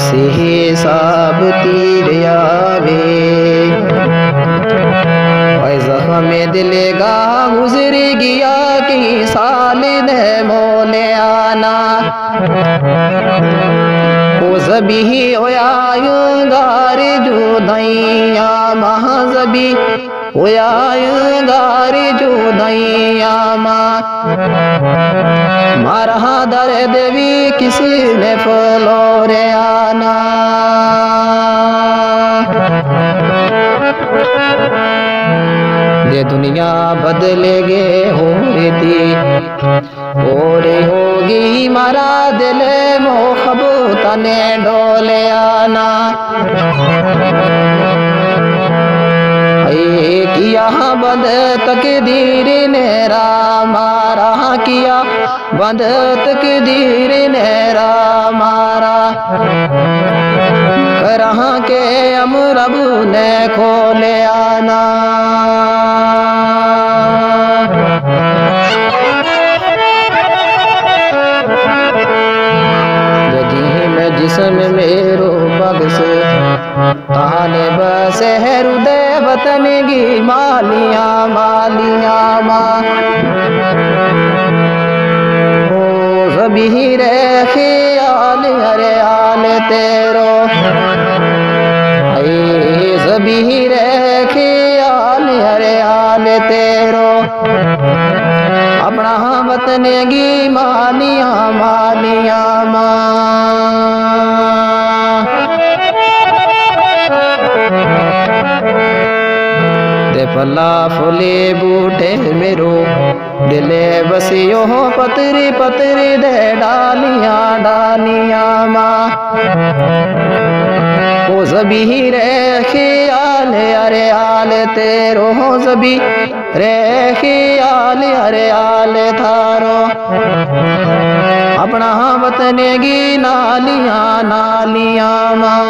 से हिसाब तीर आवे। जख्म दिलेगा गुजर गया कि साल ने मोले आना। ओ जबी होया गार जुदाइया महाजबी होया गार जुदाइया मारा दर्द भी किसी ने फलोरे आना। ये दुनिया बदलेगे हो रीति और होगी मारा दिल मोहब्बत ने डोले आना। किया बंद तकदीर ने मारा किया बंद तकदीर ने मारा। करहा के अमरब ने खोले आना। जिसम मेरो बगस ताने बसे हृदय वतन की मालिया मालिया माँ। ओ ज़बी रे ख्याल अरे आल तेरो ज़बी रे ख्याल अरे आल तेरो। अपना वतन की मालिया मालिया माँ। फला फुले बूटे मेरो दिले बसियो पतरी पतरी दे डालिया डालिया माँ। ओ ज़बी रे ख्याल अरे आल तेरो ज़बी रे ख्याल अरे आल थारो। अपना वतन की नालिया नालिया माँ।